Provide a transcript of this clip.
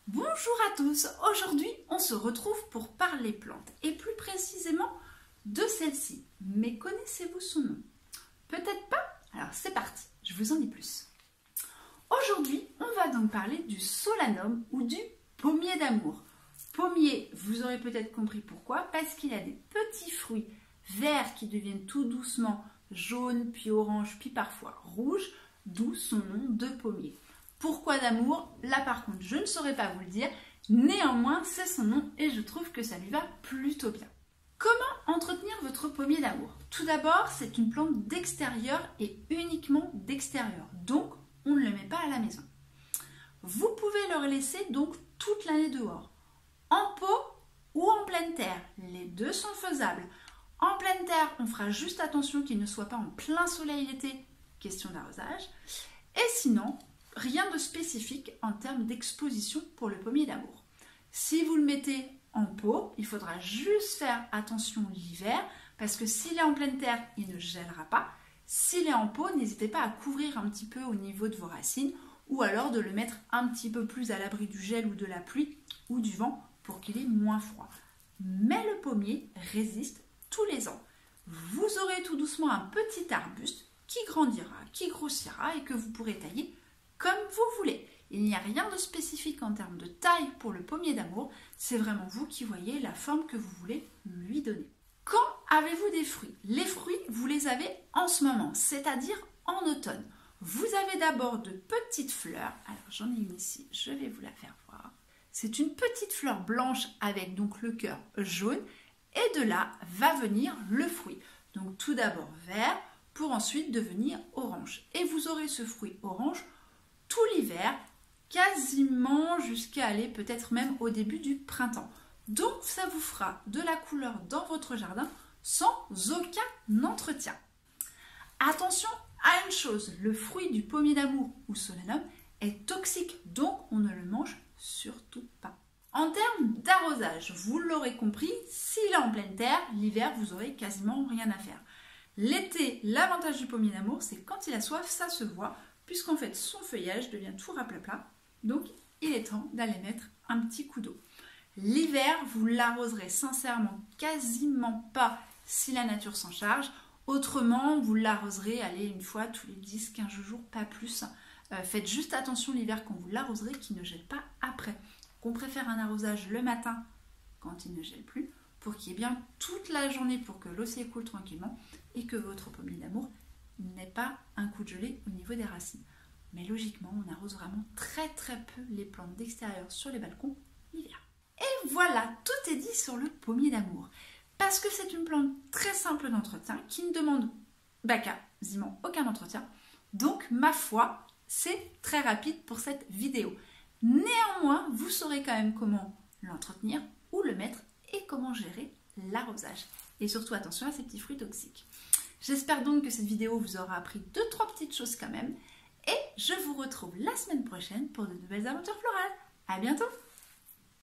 Bonjour à tous, aujourd'hui on se retrouve pour parler plantes et plus précisément de celle-ci. Mais connaissez-vous son nom? Peut-être pas? Alors c'est parti, je vous en dis plus. Aujourd'hui on va donc parler du solanum ou du pommier d'amour. Pommier, vous aurez peut-être compris pourquoi, parce qu'il a des petits fruits verts qui deviennent tout doucement jaunes, puis oranges, puis parfois rouges, d'où son nom de pommier. Pourquoi d'amour? Là par contre, je ne saurais pas vous le dire. Néanmoins, c'est son nom et je trouve que ça lui va plutôt bien. Comment entretenir votre pommier d'amour? Tout d'abord, c'est une plante d'extérieur et uniquement d'extérieur. Donc, on ne le met pas à la maison. Vous pouvez le laisser donc toute l'année dehors. En pot ou en pleine terre. Les deux sont faisables. En pleine terre, on fera juste attention qu'il ne soit pas en plein soleil l'été. Question d'arrosage. Et sinon, rien de spécifique en termes d'exposition pour le pommier d'amour. Si vous le mettez en pot, il faudra juste faire attention l'hiver parce que s'il est en pleine terre, il ne gèlera pas. S'il est en pot, n'hésitez pas à couvrir un petit peu au niveau de vos racines ou alors de le mettre un petit peu plus à l'abri du gel ou de la pluie ou du vent pour qu'il ait moins froid. Mais le pommier résiste tous les ans. Vous aurez tout doucement un petit arbuste qui grandira, qui grossira et que vous pourrez tailler comme vous voulez. Il n'y a rien de spécifique en termes de taille pour le pommier d'amour, c'est vraiment vous qui voyez la forme que vous voulez lui donner. Quand avez-vous des fruits? Les fruits, vous les avez en ce moment, c'est-à-dire en automne. Vous avez d'abord de petites fleurs, alors j'en ai une ici, je vais vous la faire voir. C'est une petite fleur blanche avec donc le cœur jaune et de là va venir le fruit. Donc tout d'abord vert pour ensuite devenir orange. Et vous aurez ce fruit orange tout l'hiver, quasiment jusqu'à aller peut-être même au début du printemps. Donc ça vous fera de la couleur dans votre jardin sans aucun entretien. Attention à une chose, le fruit du pommier d'amour ou solanum est toxique, donc on ne le mange surtout pas. En termes d'arrosage, vous l'aurez compris, s'il est en pleine terre, l'hiver vous aurez quasiment rien à faire. L'été, l'avantage du pommier d'amour, c'est quand il a soif, ça se voit, puisqu'en fait son feuillage devient tout raplapla, donc il est temps d'aller mettre un petit coup d'eau. L'hiver, vous l'arroserez sincèrement quasiment pas si la nature s'en charge, autrement vous l'arroserez une fois tous les 10-15 jours, pas plus. Faites juste attention l'hiver quand vous l'arroserez qu'il ne gèle pas après. On préfère un arrosage le matin quand il ne gèle plus, pour qu'il y ait bien toute la journée pour que l'eau s'écoule tranquillement et que votre pommier d'amour n'ait pas un coup de gelée au niveau des racines. Mais logiquement, on arrose vraiment très peu les plantes d'extérieur sur les balcons l'hiver. Et voilà, tout est dit sur le pommier d'amour. Parce que c'est une plante très simple d'entretien qui ne demande quasiment aucun entretien. Donc, ma foi, c'est très rapide pour cette vidéo. Néanmoins, vous saurez quand même comment l'entretenir, où le mettre et comment gérer l'arrosage. Et surtout, attention à ces petits fruits toxiques. J'espère donc que cette vidéo vous aura appris 2-3 petites choses quand même. Et je vous retrouve la semaine prochaine pour de nouvelles aventures florales. À bientôt!